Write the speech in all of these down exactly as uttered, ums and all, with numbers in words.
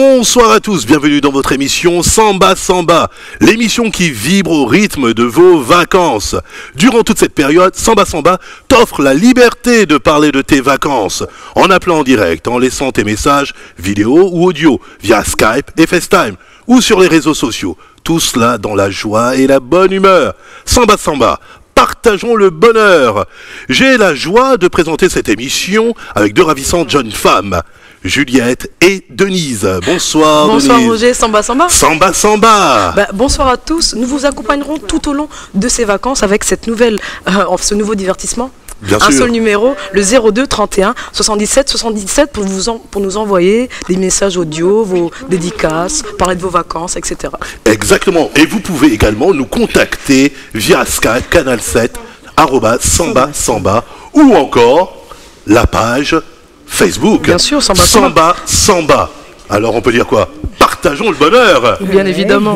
Bonsoir à tous, bienvenue dans votre émission Samba Samba, l'émission qui vibre au rythme de vos vacances. Durant toute cette période, Samba Samba t'offre la liberté de parler de tes vacances, en appelant en direct, en laissant tes messages vidéo ou audio, via Skype et FaceTime, ou sur les réseaux sociaux. Tout cela dans la joie et la bonne humeur. Samba Samba, partageons le bonheur. J'ai la joie de présenter cette émission avec deux ravissantes jeunes femmes, Juliette et Denise. Bonsoir, bonsoir Denise. Roger, Samba Samba. Samba Samba. Bah, bonsoir à tous, nous vous accompagnerons tout au long de ces vacances avec cette nouvelle, euh, ce nouveau divertissement. Bien un sûr. seul numéro, le zéro deux trente et un soixante-dix-sept soixante-dix-sept pour, vous en, pour nous envoyer des messages audio, vos dédicaces, parler de vos vacances, et cetera. Exactement. Et vous pouvez également nous contacter via Skype, canal sept, arobase Samba Samba, ou encore la page Facebook. Bien sûr, Samba Samba. Samba Samba. Alors on peut dire quoi? Partageons le bonheur. Bien évidemment.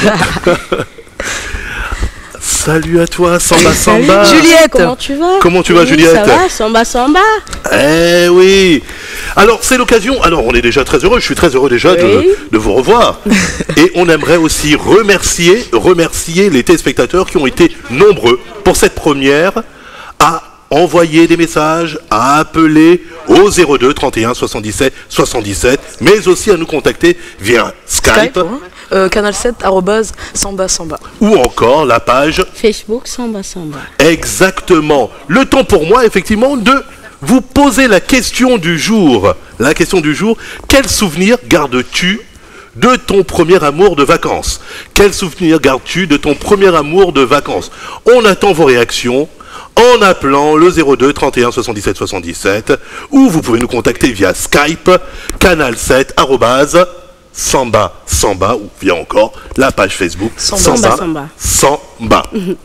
Salut à toi, Samba Samba. Juliette, comment tu vas? Comment tu vas, Oui, Juliette? Ça va, Samba Samba. Eh oui. Alors c'est l'occasion, alors on est déjà très heureux, je suis très heureux déjà de, Oui. de vous revoir. Et on aimerait aussi remercier, remercier les téléspectateurs qui ont été nombreux pour cette première à envoyer des messages, à appeler au zéro deux trente et un soixante-dix-sept soixante-dix-sept, mais aussi à nous contacter via Skype, Skype hein, euh, canal sept, arobase Samba Samba. ou encore la page Facebook Samba Samba. Exactement. Le temps pour moi, effectivement, de vous poser la question du jour. La question du jour, quel souvenir gardes-tu de ton premier amour de vacances? Quel souvenir gardes-tu de ton premier amour de vacances? On attend vos réactions en appelant le zéro deux trente et un soixante-dix-sept soixante-dix-sept, ou vous pouvez nous contacter via Skype, canal sept, arobase Samba Samba, ou via encore la page Facebook Samba Samba. Samba.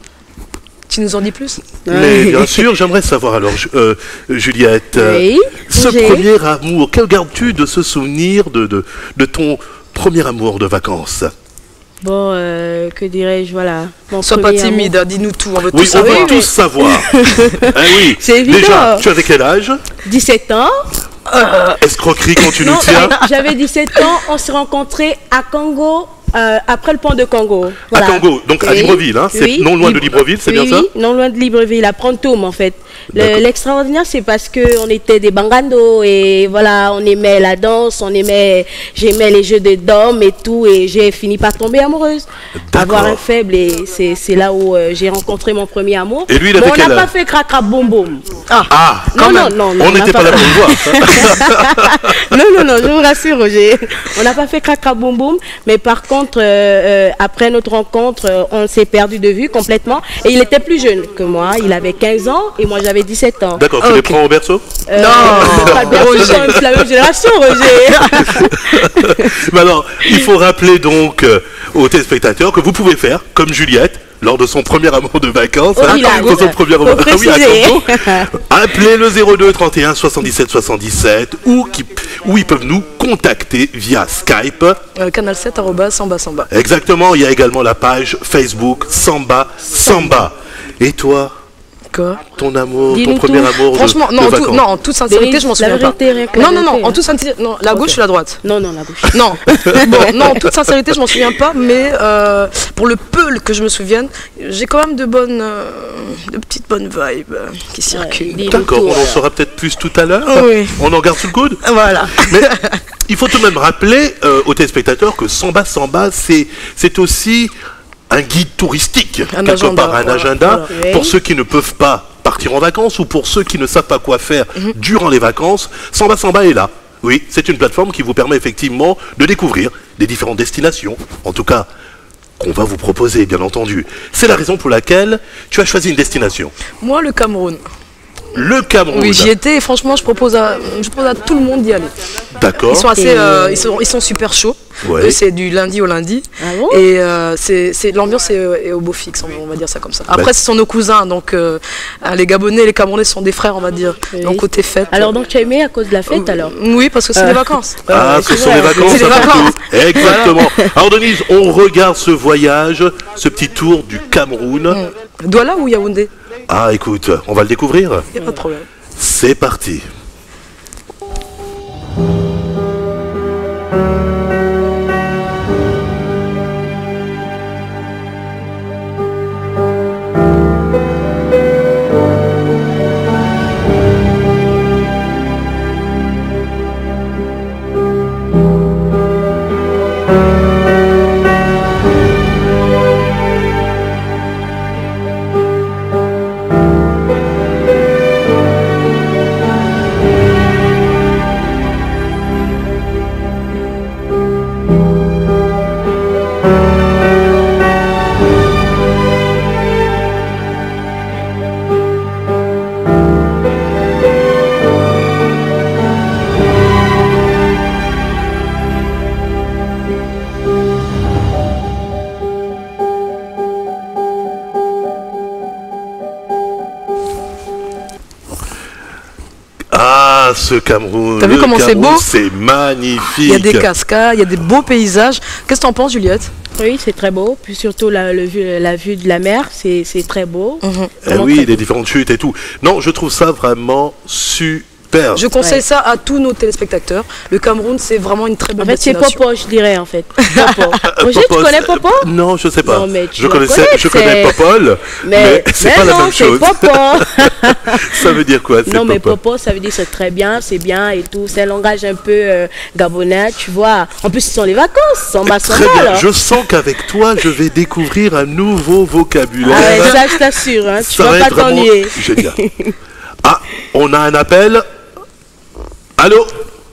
Tu nous en dis plus? Mais bien sûr, j'aimerais savoir alors, Ju- euh, Juliette, euh, Oui, ce Roger. premier amour, que gardes-tu de ce souvenir de, de, de ton premier amour de vacances? Bon, euh, que dirais-je, voilà. Mon Sois pas premier timide, hein, dis-nous tout, on veut Oui, tout on veut savoir. tous savoir. Ah oui. C'est évident. Déjà, tu avais quel âge? dix-sept ans. Escroquerie quand tu nous Non, tiens. j'avais dix-sept ans. On s'est rencontrés à Congo, euh, après le pont de Congo. Voilà. À Congo, donc à Oui. Libreville, hein, c'est Oui. non loin de Libre- Libreville, c'est oui, bien ça? oui, non loin de Libreville, à Prontoum en fait. Le- D'accord. L'extraordinaire, c'est parce qu'on était des bangando et voilà, on aimait la danse, on aimait, j'aimais les jeux de dames et tout, et j'ai fini par tomber amoureuse. D'accord. Avoir un faible, et c'est c'est là où euh, j'ai rencontré mon premier amour. Et lui, il Bon, avait on quel n'a âge? pas fait cracra boum boum. Ah, quand Non, même. non, non, on on n'a n'était pas pas- là pour le voir. non, non, non, je vous rassure, Roger. On n'a pas fait cracra boum boum, mais par contre, euh, euh, après notre rencontre, euh, on s'est perdu de vue complètement. Et il était plus jeune que moi, il avait quinze ans et moi j'avais dix-sept ans. D'accord, tu Ok. les prends au berceau? Euh, Non, pas de berceau, Roger. quand même, c'est la même génération, Roger. Mais alors, il faut rappeler donc euh, aux téléspectateurs que vous pouvez faire comme Juliette lors de son premier amour de vacances, Au hein, village. pour son premier amour. Faut Ah oui, à préciser. Congo. Appelez le zéro deux trente et un soixante-dix-sept soixante-dix-sept, ou qui, ou ils peuvent nous contacter via Skype. Euh, canal sept, arobase Samba Samba. Exactement, il y a également la page Facebook Samba Samba. Et toi, Quoi? ton amour, ton Dis-nous premier tout. amour de, Franchement, non, de en tout- vacances? non, en toute sincérité, Denise, je m'en la souviens pas. vérité, rien que la Non, non, non, vérité, en hein. toute sincérité, non, la gauche Ok. ou la droite? Non, non, la bouche. Non, bon, non, en toute sincérité, je m'en souviens pas, mais euh, pour le peu que je me souvienne, j'ai quand même de bonnes, euh, de petites bonnes vibes euh, qui circulent. dis-nous D'accord, tout, on en alors. saura peut-être plus tout à l'heure. Oui. On en garde sous le coude. Voilà. Mais il faut tout de même rappeler euh, aux téléspectateurs que Samba Samba, c'est c'est aussi un guide touristique, Un quelque agenda, part, un voilà, agenda, voilà. pour Oui. ceux qui ne peuvent pas partir en vacances ou pour ceux qui ne savent pas quoi faire durant les vacances. Samba Samba est là. Oui, c'est une plateforme qui vous permet effectivement de découvrir des différentes destinations, en tout cas qu'on va vous proposer, bien entendu. C'est la raison pour laquelle tu as choisi une destination. Moi, le Cameroun. Le Cameroun. Oui, j'y étais et franchement, je propose à, je propose à tout le monde d'y aller. D'accord. Ils sont assez, Et- euh, ils sont, ils sont super chauds. Ouais. Eux, c'est du lundi au lundi. Ah bon? Et euh, c'est, c'est l'ambiance est, est au beau fixe, on on va dire ça comme ça. Après, Bah. ce sont nos cousins, donc euh, les Gabonais et les Camerounais sont des frères, on va dire. Oui. Donc côté fête. Alors, donc tu as aimé à cause de la fête alors? Oui, parce que c'est Euh. les vacances. Ah, Euh, ce c'est sont vrai, les vacances. c'est les avant vacances. tout. Exactement. Alors Denise, on regarde ce voyage, ce petit tour du Cameroun. Douala ou Yaoundé? Ah, écoute, on va le découvrir. Il n'y a pas de problème. C'est parti. ce Cameroun. T'as vu comment c'est beau? C'est magnifique. Il y a des cascades, il y a des beaux paysages. Qu'est-ce que t'en penses, Juliette? Oui, c'est très beau. Puis surtout la, le vue, la vue de la mer, c'est très beau. Mhm. Eh oui, les différentes chutes et tout. Non, je trouve ça vraiment super. Je conseille Ouais. ça à tous nos téléspectateurs. Le Cameroun, c'est vraiment une très En bonne fait, c'est destination. Popo, je dirais, en fait. Popo. Roger, tu Popos, connais Popo? euh, Non, je sais pas. Non, mais tu je la connaissais, connais, je connais c'est- Popol, mais, Mais, c'est mais pas la non, même c'est chose. Popo. Ça veut dire quoi, c'est Non, mais Popol? Popo, ça veut dire c'est très bien, c'est bien et tout. C'est un langage un peu euh, gabonais, tu vois. En plus, ce sont les vacances, samba, Très samba, bien. là. Je sens qu'avec toi, je vais découvrir un nouveau vocabulaire. Ah ouais, ça, je t'assure, hein, tu Ça vas va pas être vraiment t'ennuyer. génial. Ah, on a un appel. Allô?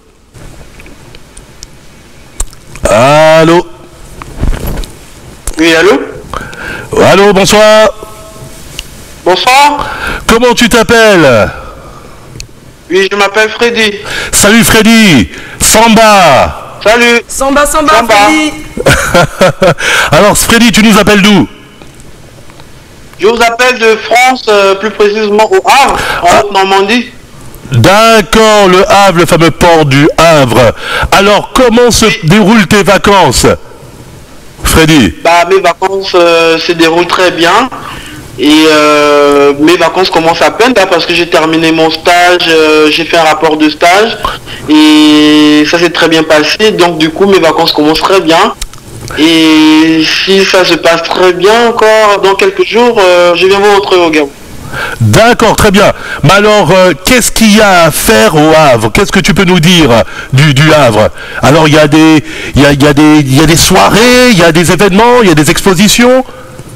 Allô? Oui, allô? Allô, bonsoir. Bonsoir. Comment tu t'appelles? Oui, je m'appelle Freddy. Salut Freddy. Samba. Salut. Samba, samba, Samba. Freddy. Alors Freddy, tu nous appelles d'où? Je vous appelle de France, euh, plus précisément au Havre, en Haute-Normandie. D'accord, le Havre, le fameux port du Havre. Alors, comment se déroulent tes vacances, Freddy? Bah, mes vacances euh, se déroulent très bien. Et euh, mes vacances commencent à peine là, parce que j'ai terminé mon stage, euh, j'ai fait un rapport de stage et ça s'est très bien passé. Donc du coup mes vacances commencent très bien. Et si ça se passe très bien encore dans quelques jours, euh, je viens vous montrer au Gabon. D'accord, très bien. Mais alors, euh, qu'est-ce qu'il y a à faire au Havre? Qu'est-ce que tu peux nous dire du, du Havre? Alors, il y a des, il y a, il y a des, il y a des soirées, il y a des événements, il y a des expositions.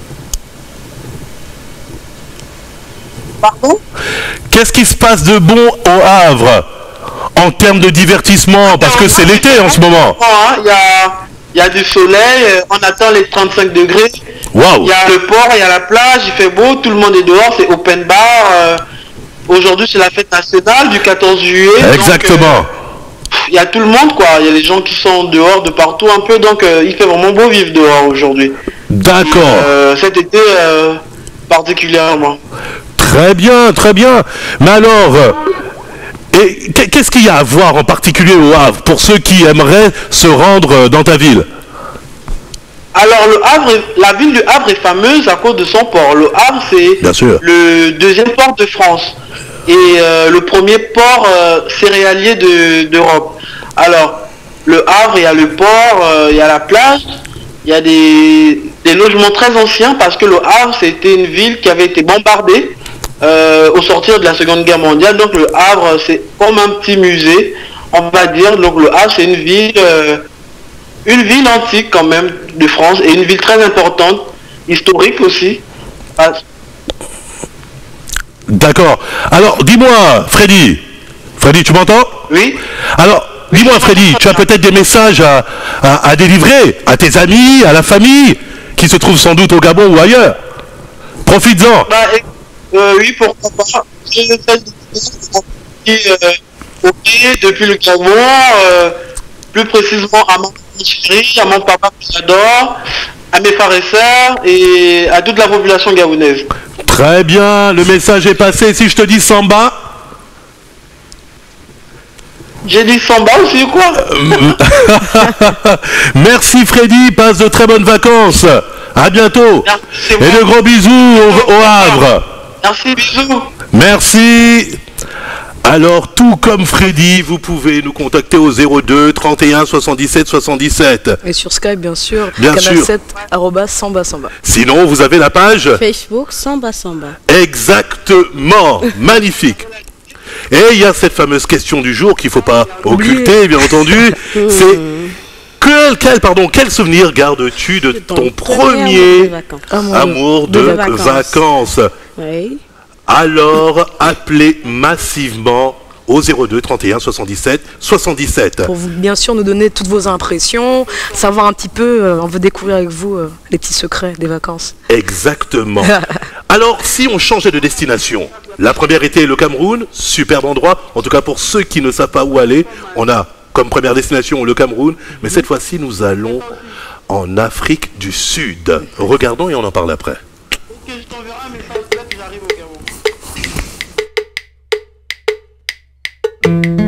Pardon? Qu'est-ce qui se passe de bon au Havre en termes de divertissement? Parce que c'est l'été en ce moment. hein, Il y a, il y a du soleil, euh, on attend les trente-cinq degrés. Waouh! Il y a le port, il y a la plage, il fait beau, tout le monde est dehors, c'est open bar. euh, Aujourd'hui c'est la fête nationale du quatorze juillet. donc, Exactement. euh, il y a tout le monde quoi, il y a les gens qui sont dehors de partout un peu, donc euh, il fait vraiment beau vivre dehors aujourd'hui. D'accord. Euh, cet été euh, particulièrement. Très bien, très bien. Mais alors, euh, et qu'est- qu'est-ce qu'il y a à voir en particulier au Havre pour ceux qui aimeraient se rendre euh, dans ta ville? Alors le Havre, est- la ville du Havre est fameuse à cause de son port. Le Havre c'est Bien sûr. le deuxième port de France et euh, le premier port euh, céréalier de- d'Europe. Alors le Havre, il y a le port, euh, il y a la plage, il y a des, des logements très anciens parce que le Havre c'était une ville qui avait été bombardée euh, au sortir de la Seconde Guerre mondiale. Donc le Havre c'est comme un petit musée, on va dire. Donc le Havre c'est une ville euh, une ville antique quand même de France et une ville très importante, historique aussi. Ah, D'accord. Alors, dis-moi, Freddy. Freddy, tu m'entends? oui, Alors, dis-moi, Freddy, tu as peut-être des messages à, à- à délivrer à tes amis, à la famille, qui se trouvent sans doute au Gabon ou ailleurs. Profites-en. bah, et- euh, oui, pourquoi pas. J'ai fait des euh, ok, depuis le Gabon, euh, plus précisément à ma chérie, à mon papa que j'adore, à mes frères et sœurs et à toute la population gabonaise. Très bien, le message est passé. Si je te dis Samba, J'ai dit Samba aussi, quoi. merci Freddy, passe de très bonnes vacances. À bientôt. Merci, c'est Et moi. de gros bisous au, au Havre. Merci, bisous. Merci. Alors, tout comme Freddy, vous pouvez nous contacter au zéro deux trente et un soixante-dix-sept soixante-dix-sept. Et sur Skype, bien sûr. Bien canal sûr. sept, arobase samba samba. Sinon, vous avez la page. Facebook, samba, samba. Exactement. Magnifique. Et il y a cette fameuse question du jour qu'il ne faut pas occulter, bien entendu. C'est quel, quel, pardon, quel souvenir gardes-tu de ton premier vacances. amour de de vacances. vacances? Oui. Alors, appelez massivement au zéro deux trente et un soixante-dix-sept soixante-dix-sept. Pour vous, bien sûr, nous donner toutes vos impressions, savoir un petit peu, euh, on veut découvrir avec vous euh, les petits secrets des vacances. Exactement. Alors, si on changeait de destination, la première était le Cameroun, superbe endroit. En tout cas, pour ceux qui ne savent pas où aller, on a comme première destination le Cameroun. Mais cette fois-ci, nous allons en Afrique du Sud. Regardons et on en parle après. Ok, je t'enverrai un message là que j'arrive au Gabon.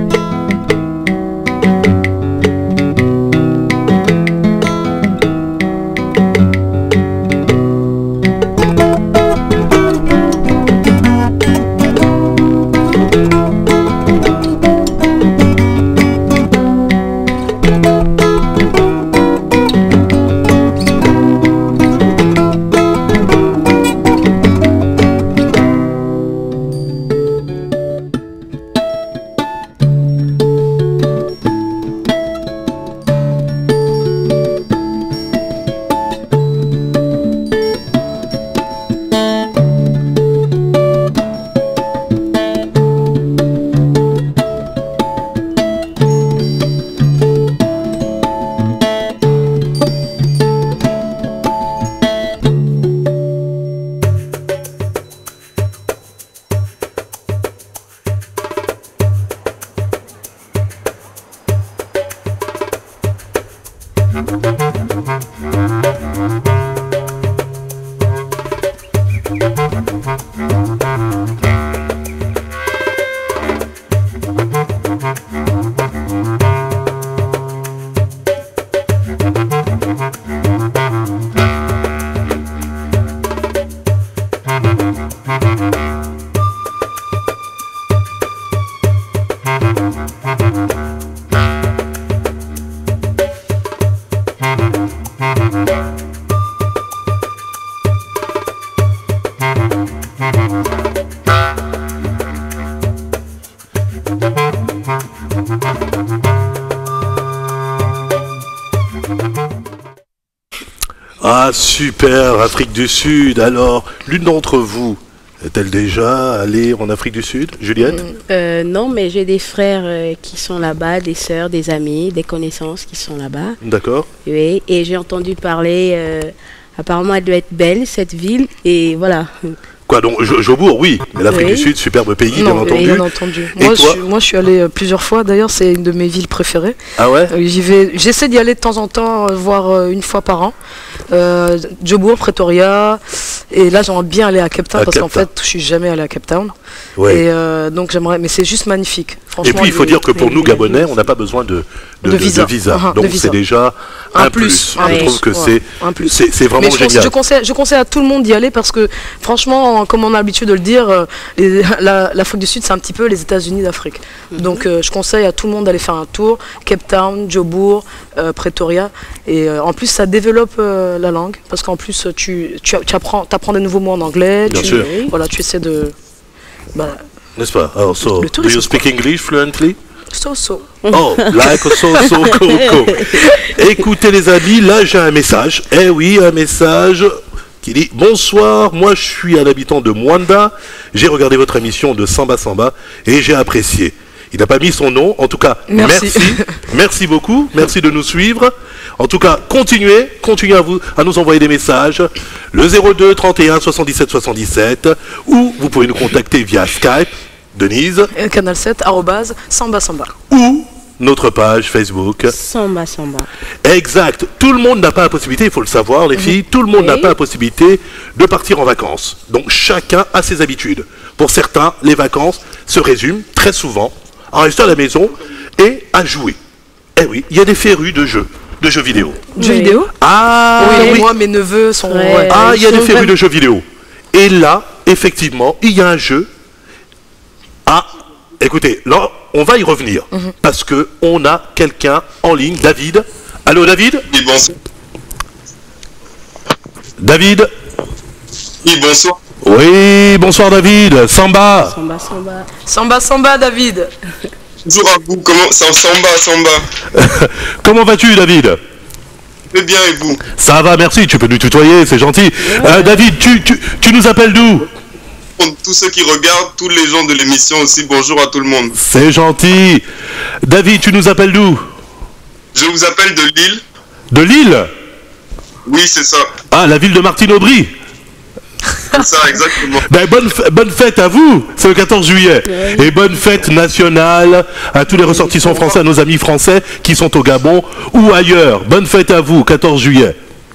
Ah super, Afrique du Sud. Alors, l'une d'entre vous est-elle déjà allée en Afrique du Sud, Juliette? Euh, non, mais j'ai des frères euh, qui sont là-bas, des sœurs, des amis, des connaissances qui sont là-bas. D'accord. Oui, et j'ai entendu parler, euh, apparemment elle doit être belle, cette ville, et voilà. Quoi donc, Jo- Jobourg, oui, mais l'Afrique Oui. du Sud, superbe pays, Non, bien entendu. bien entendu. Et Moi, je toi suis, moi, je suis allé euh, plusieurs fois. D'ailleurs, c'est une de mes villes préférées. Ah ouais? Euh, J'y vais. J'essaie d'y aller de temps en temps, euh, voire euh, une fois par an. Euh, Jobourg, Pretoria. Et là, j'aimerais bien aller à Cape Town À parce Cape qu'en Town. fait, je suis jamais allé à Cape Town. Ouais. Et euh, donc, j'aimerais. Mais c'est juste magnifique. Franchement. Et puis il faut les- dire que pour les- nous les- Gabonais, on n'a pas besoin de, de, De visa. Uh-huh, Donc de visa. c'est déjà un, Un plus. plus, Je un trouve plus, que ouais, c'est un plus. c'est c'est vraiment Mais je, conseille, génial. je, conseille, je conseille à tout le monde d'y aller parce que franchement, comme on a l'habitude de le dire, euh, les- la- l'Afrique du Sud, c'est un petit peu les États-Unis d'Afrique. Donc euh, je conseille à tout le monde d'aller faire un tour. Cape Town, Jobourg, euh, Pretoria. Et euh, en plus, ça développe euh, la langue parce qu'en plus, tu, tu, tu apprends, apprends des nouveaux mots en anglais. Bien tu, sûr. Voilà, tu essaies de. Bah, N'est-ce pas? Alors, so, Le do tourisme, you speak English fluently? so, so. Oh, like so so coco. Écoutez les amis, là j'ai un message. Eh oui, un message qui dit bonsoir, moi je suis un habitant de Mwanda. J'ai regardé votre émission de Samba Samba et j'ai apprécié. Il n'a pas mis son nom, en tout cas, merci. Merci. Merci, beaucoup, merci de nous suivre. En tout cas, continuez, continuez à, vous, à nous envoyer des messages. Le zéro deux trente et un soixante-dix-sept soixante-dix-sept ou vous pouvez nous contacter via Skype, Denise, Euh, Canal sept, arrobase, samba samba. ou notre page Facebook. Samba, samba. Exact. Tout le monde n'a pas la possibilité, il faut le savoir, les filles, tout le monde n'a Oui. pas la possibilité de partir en vacances. Donc chacun a ses habitudes. Pour certains, les vacances se résument très souvent à rester à la maison et à jouer. Eh oui, il y a des férus de jeux, de jeux vidéo. Jeux Oui. vidéo. Ah Oui, oui. moi, mes neveux sont. Ouais. ouais. Ah, il y a Ils des sont férus vraiment- de jeux vidéo. Et là, effectivement, il y a un jeu. Ah, écoutez, là, on va y revenir. Parce que on a quelqu'un en ligne, David. Allô, David? Oui, bonsoir. David? Oui, bonsoir. Oui, bonsoir David. Samba. Samba, samba. Samba samba, David. Bonjour à vous. Comment ça Samba, Samba. Comment vas-tu, David? Très bien et vous? Ça va, merci. Tu peux nous tutoyer, c'est gentil. Euh, David, tu, tu, tu nous appelles d'où? Tous ceux qui regardent, tous les gens de l'émission aussi, bonjour à tout le monde. C'est gentil. David, tu nous appelles d'où? Je vous appelle de Lille. De Lille? Oui, c'est ça. Ah, la ville de Martine Aubry. C'est ça, exactement. Ben, bonne, f- bonne fête à vous, c'est le quatorze juillet. Et bonne fête nationale à tous les ressortissants français, à nos amis français qui sont au Gabon ou ailleurs. Bonne fête à vous, quatorze juillet.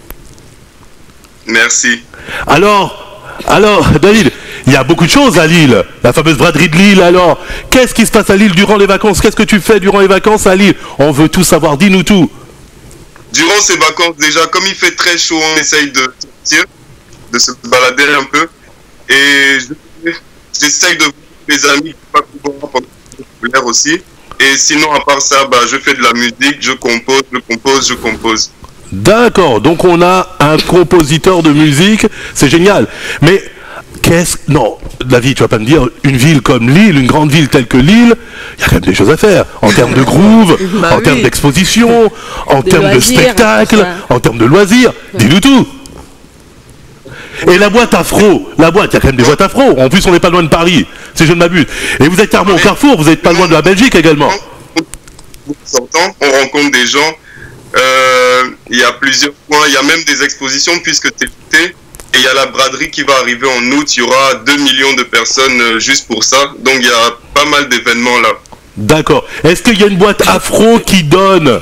Merci. Alors, alors, David, il y a beaucoup de choses à Lille. La fameuse braderie de Lille, alors. Qu'est-ce qui se passe à Lille durant les vacances? Qu'est-ce que tu fais durant les vacances à Lille? On veut tout savoir, dis-nous tout. Durant ces vacances, déjà, comme il fait très chaud, on essaye de sortir, de se balader un peu. Et je- j'essaye de voir mes amis qui pas pouvoir pendant l'air aussi. Et sinon, à part ça, bah, je fais de la musique, je compose, je compose, je compose. D'accord, donc on a un compositeur de musique, c'est génial. Mais qu'est-ce... Non, David, tu vas pas me dire, une ville comme Lille, une grande ville telle que Lille, il y a quand même des choses à faire. En termes de groove, Bah en oui. termes d'exposition, en De termes de loisirs, spectacle, ça. en termes de loisirs. Dis-nous tout. Et la boîte afro, la boîte, il y a quand même des boîtes afro. En plus, on n'est pas loin de Paris, si je ne m'abuse. Et vous êtes carrément au Carrefour, vous n'êtes pas loin de la Belgique également. On s'entend, on rencontre des gens. Euh, Il y a plusieurs points, il y a même des expositions puisque c'est l'été. Et il y a la braderie qui va arriver en août. Il y aura deux millions de personnes euh, juste pour ça. Donc il y a pas mal d'événements là. D'accord. Est-ce qu'il y a une boîte afro qui donne?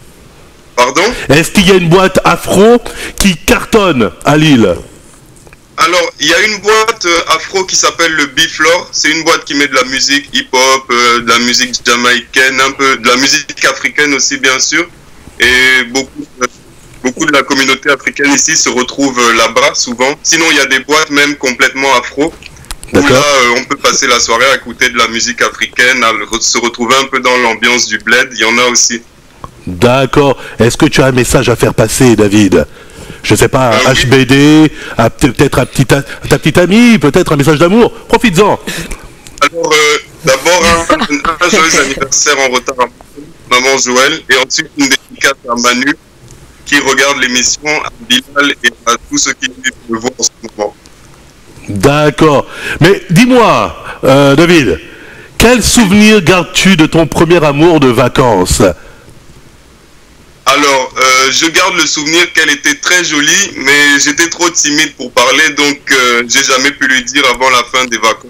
Pardon? Est-ce qu'il y a une boîte afro qui cartonne à Lille? Alors, il y a une boîte euh, afro qui s'appelle le Biflor. C'est une boîte qui met de la musique hip-hop, euh, de la musique jamaïcaine, un peu de la musique africaine aussi, bien sûr. Et beaucoup, euh, beaucoup de la communauté africaine ici se retrouve euh, là-bas, souvent. Sinon, il y a des boîtes même complètement afro. Où là, euh, on peut passer la soirée à écouter de la musique africaine, à re- se retrouver un peu dans l'ambiance du bled. Il y en a aussi. D'accord. Est-ce que tu as un message à faire passer, David? Je sais pas, à Euh, oui. H B D, à peut- peut-être à, petit a- à ta petite amie, peut-être un message d'amour. Profites-en. Alors, euh, d'abord, un, un, un joyeux anniversaire en retard à maman Joël. Et ensuite, une dédicace à Manu, qui regarde l'émission, à Bilal et à tous ceux qui le voient en ce moment. D'accord. Mais dis-moi, euh, David, quel souvenir gardes-tu de ton premier amour de vacances? Alors, euh, je garde le souvenir qu'elle était très jolie, mais j'étais trop timide pour parler, donc euh, j'ai jamais pu lui dire avant la fin des vacances.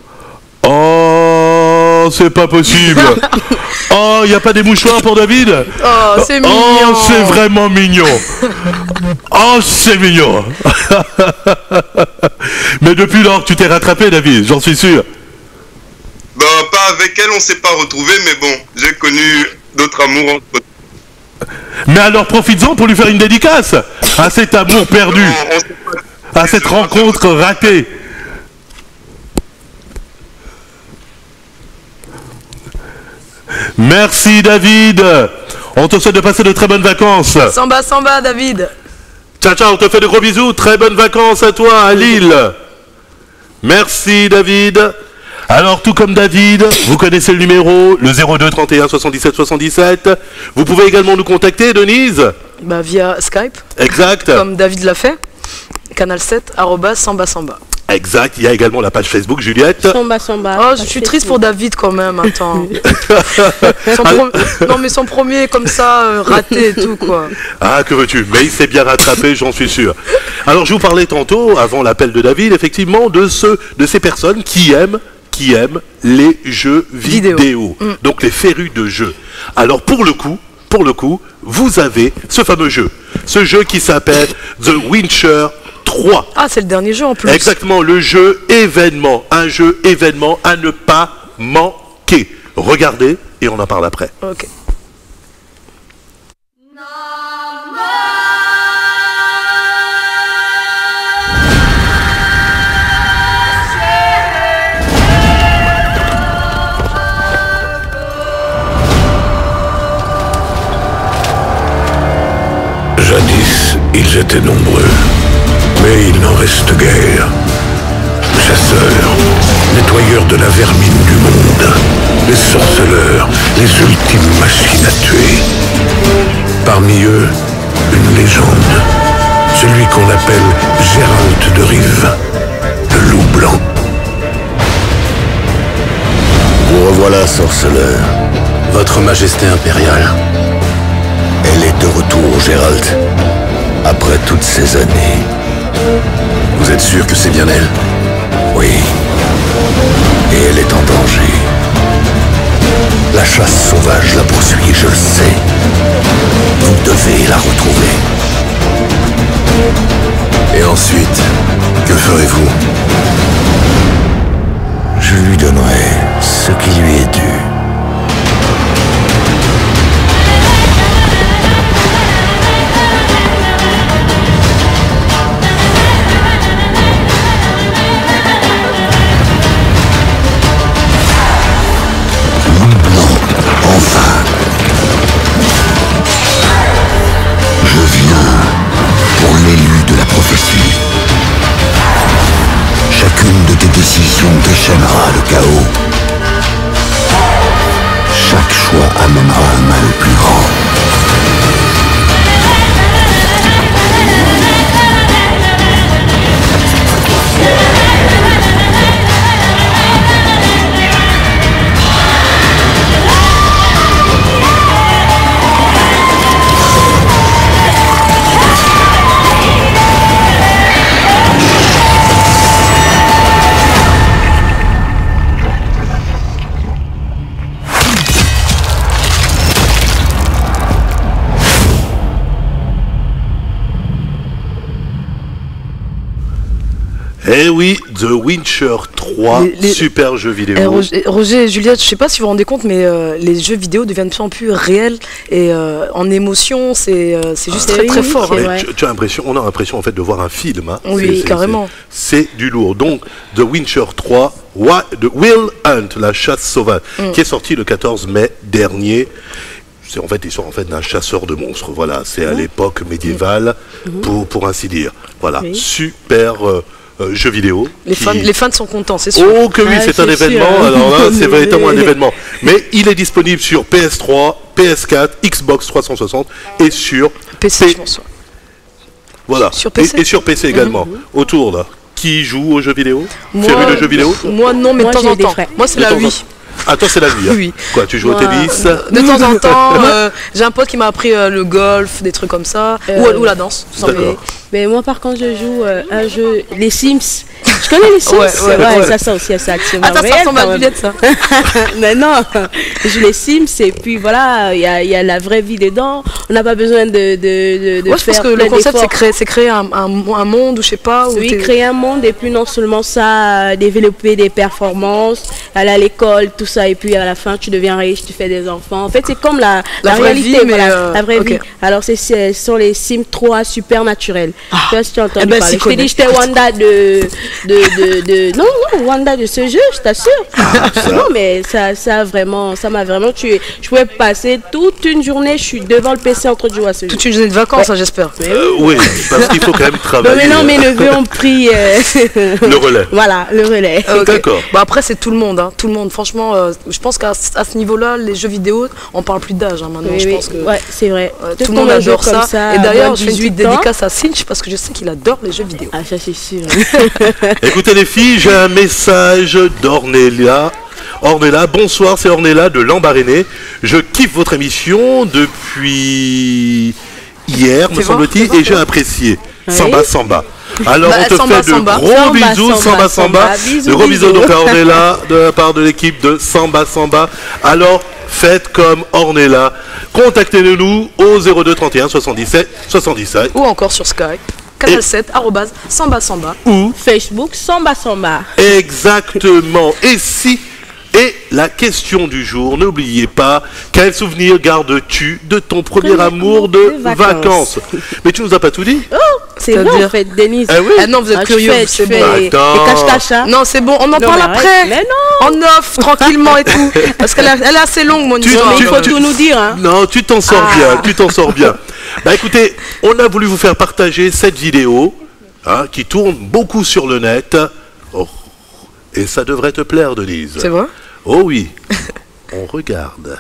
Oh, c'est pas possible. Oh, il n'y a pas des mouchoirs pour David? Oh, c'est mignon. Oh, c'est vraiment mignon. Oh, c'est mignon. Mais depuis lors, tu t'es rattrapé, David, j'en suis sûr. Ben, pas avec elle, on s'est pas retrouvés, mais bon, j'ai connu d'autres amours entre Mais alors profites-en pour lui faire une dédicace à cet amour perdu, On- on s'est pas- à cette rencontre ratée. Merci David. On te souhaite de passer de très bonnes vacances. Samba, samba, David. Ciao, ciao, on te fait de gros bisous. Très bonnes vacances à toi, à Lille. Merci, David. Alors, tout comme David, vous connaissez le numéro, le zéro deux trente et un soixante-dix-sept soixante-dix-sept. Vous pouvez également nous contacter, Denise. Bah, via Skype, Exact. comme David l'a fait. Canal sept, arrobas, samba, samba. Exact. Il y a également la page Facebook, Juliette. Samba, samba. Oh, je suis triste pour David quand même, attends. Son pro- Non, mais son premier, comme ça, euh, raté et tout, quoi. Ah, que veux-tu? Mais il s'est bien rattrapé, j'en suis sûr. Alors, je vous parlais tantôt, avant l'appel de David, effectivement, de ceux, de ces personnes qui aiment, qui aiment les jeux vidéo. Vidéo. Mm. Donc, les férus de jeux. Alors, pour le coup, pour le coup, vous avez ce fameux jeu. Ce jeu qui s'appelle The Witcher trois. Ah, c'est le dernier jeu en plus. Exactement, le jeu événement. Un jeu événement à ne pas manquer. Regardez et on en parle après. Ok. Jadis, ils étaient nombreux, mais il n'en reste guère. Chasseurs, nettoyeurs de la vermine du monde, les sorceleurs, les ultimes machines à tuer. Parmi eux, une légende, celui qu'on appelle Gérald de Rive, le loup blanc. Vous revoilà, sorceleur. Votre Majesté impériale. Elle est de retour, Gérald. Après toutes ces années. Vous êtes sûr que c'est bien elle? Oui. Et elle est en danger. La chasse sauvage la poursuit, je le sais. Vous devez la retrouver. Et ensuite, que ferez-vous? Je lui donnerai ce qui lui est dû. Je viens pour l'élu de la prophétie. Chacune de tes décisions déchaînera le chaos. Chaque choix amènera un mal plus grand. Eh oui, The Witcher trois, Les- les- super jeu vidéo. Eh, Roger, Roger et Juliette, je sais pas si vous vous rendez compte, mais euh, les jeux vidéo deviennent de plus en plus réels et euh, en émotion, c'est euh, c'est juste Ah, très oui, très oui, fort. c'est hein. Mais vrai. tu, tu as l'impression, on a l'impression en fait de voir un film. Hein. Oui, C'est- c'est- carrément. C'est c'est du lourd. Donc, The Witcher trois, Wa- de Will Hunt, la chasse sauvage, Mm. qui est sorti le quatorze mai dernier. C'est en fait l'histoire en fait d'un chasseur de monstres. Voilà, c'est à l'époque médiévale, pour pour ainsi dire. Voilà, Oui. super euh, euh, jeu vidéo. Les qui- fans, les fans sont contents, c'est sûr. Oh que oui, Ah, c'est un c'est sûr, événement. hein. Alors là, c'est véritablement un événement. Mais il est disponible sur P S trois, P S quatre, Xbox trois cent soixante et sur P C, P- je pense. Voilà. Sur P C. Et, et sur P C également. Autour là. Qui joue aux jeux vidéo? Moi, Féru de jeux vidéo? Moi non, mais Moi, de temps j'ai en des temps. frères. Moi c'est De la temps en- Wii. Ah toi c'est la vie. Hein. Oui. Quoi, tu joues au Moi, tennis? De temps en temps, euh, j'ai un pote qui m'a appris euh, le golf, des trucs comme ça, Euh, ou, ou la danse. tout simplement. D'accord. Mais moi, par contre, je joue euh, un jeu, les Sims. Je connais les Sims. Ouais, ouais, ouais. ça, ça aussi, c'est action. Attends, ça réelle, ressemble à quand même. Juliette ça. Mais non, je joue les Sims et puis voilà, il y a, il y a la vraie vie dedans. On n'a pas besoin de, de, de, de Moi je pense faire que le plein concept c'est d'efforts. créer, c'est créer un, un, un monde ou je sais pas. Où Oui, t'es- créer un monde et puis non seulement ça, euh, développer des performances, aller à l'école, tout ça, et puis à la fin tu deviens riche, tu fais des enfants. En fait, c'est comme la, La vraie réalité, vie, mais, voilà, euh, la vraie ok. vie. Alors, c'est, c'est- ce sont les Sims trois Supernaturels. Ah. Tu vois si tu as entendu Eh ben, parler. s'y Je t'ai connaît. dit, j'étais Wanda de, de, de, de- Non, non, Wanda de ce jeu, je t'assure. non, mais ça, ça vraiment, ça m'a vraiment tué. Je pouvais passer toute une journée, je suis devant le P C en train de jouer à ce jeu. Toute une journée de vacances, hein, j'espère. Euh, oui, parce qu'il faut quand même Non, travailler. mais non, mes neveux ont pris euh, Le relais. Voilà, le relais. Ah, ok. D'accord. Bah après c'est tout le monde, hein, tout le monde. Franchement, euh, je pense qu'à à ce niveau-là, les jeux vidéo, on parle plus d'âge hein, maintenant. Oui, je oui. pense que Ouais, c'est vrai. euh, Peut-être tout le monde qu'on a adore joué comme ça. à Et d'ailleurs, moins je fais une dix-huit petite ans. dédicace à Cinch parce que je sais qu'il adore les jeux vidéo. Ah, ça c'est sûr. Écoutez les filles, j'ai un message d'Ornelia. Ornella, bonsoir, c'est Ornella de Lambaréné. Je kiffe votre émission depuis hier, me Fais voir, semble-t-il, fais voir, et j'ai apprécié. Oui. Samba Samba. Alors Bah, on te samba, fait de samba. gros Samba, bisous, samba, Samba Samba. samba. Bisous, De gros bisous bisous. donc à Ornella de la part de l'équipe de Samba Samba. Alors faites comme Ornella. Contactez-nous au zéro deux trente et un soixante-dix-sept soixante-dix-sept Ou encore sur Skype, canal sept, arrobase, samba samba. ou Facebook, Samba Samba. exactement. Et si et la question du jour, n'oubliez pas, quel souvenir gardes-tu de ton premier Premier amour de de vacances, vacances. Mais tu nous as pas tout dit. C'est vrai C'est-à-dire en fait, Denise. Ah oui. Ah non, vous êtes Ah, tu curieux, fais- c'est tu bon. fais les Attends. cache-cache, hein. Non, c'est bon, on en Non, parle mais après. arrête. Mais non. En off, tranquillement et tout. Parce qu'elle a- elle est assez longue, mon Tu- histoire. Mais il tu- faut tu- tout nous dire, hein. Non, tu t'en sors Ah. bien, tu t'en sors bien. Bah écoutez, on a voulu vous faire partager cette vidéo hein, qui tourne beaucoup sur le net. Oh, et ça devrait te plaire, Denise. C'est vrai? Oh oui, on regarde.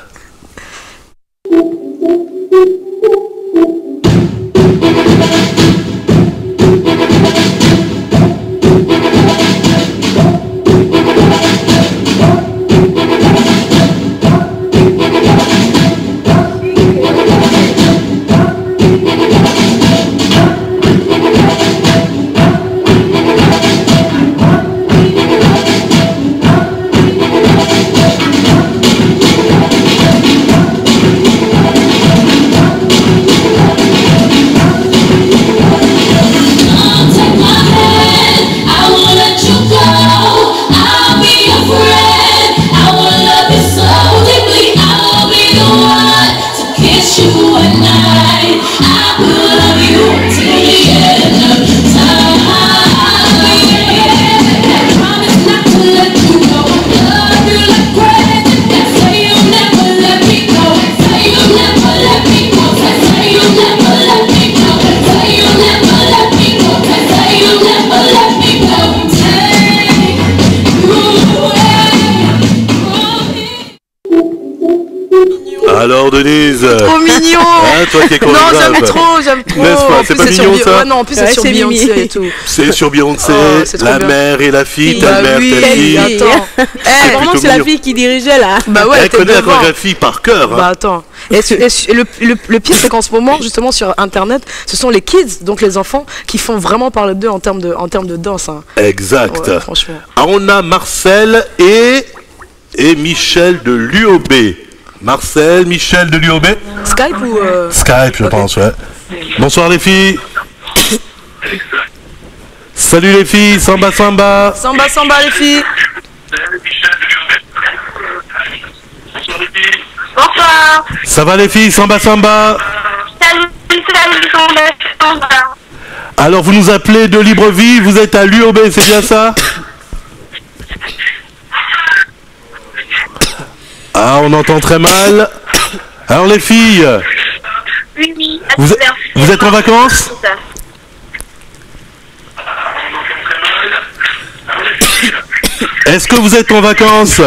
Alors Denise, Trop mignon. hein, toi qui es Non, chorégraphe. j'aime trop, j'aime trop. N'est-ce pas, En c'est plus, pas sur mignon, Bi- ça Ouais, non, en plus, Ouais, c'est sur c'est Beyoncé mimi. et tout. C'est sur Beyoncé, Oh, c'est trop la bien. mère et la fille, Bah ta mère, oui, ta fille. attends. Eh, Eh, vraiment, plutôt c'est la mignon. fille qui dirigeait là. Bah ouais, Elle t'es connaît la devant. chorégraphie par cœur. hein. Bah attends. Et, su- et su- le, le, le pire, c'est qu'en ce moment, justement, sur Internet, ce sont les kids, donc les enfants, qui font vraiment parler d'eux en termes de, en termes de danse. Hein. Exact. Ouais, franchement. Ah, on a Marcel et, et Michel de l'U O B. Marcel, Michel de l'U O B. Skype ou... euh, Skype, je Ok. pense, ouais. Bonsoir les filles. Salut les filles, samba samba. Samba, samba les filles. Bonsoir. Ça va les filles, samba samba. Salut, salut, samba. Alors vous nous appelez de Libreville, vous êtes à l'U O B, c'est bien ça? Ah, on entend très mal. Alors les filles, Oui, oui. vous, êtes- vous êtes en vacances? Est-ce que vous êtes en vacances?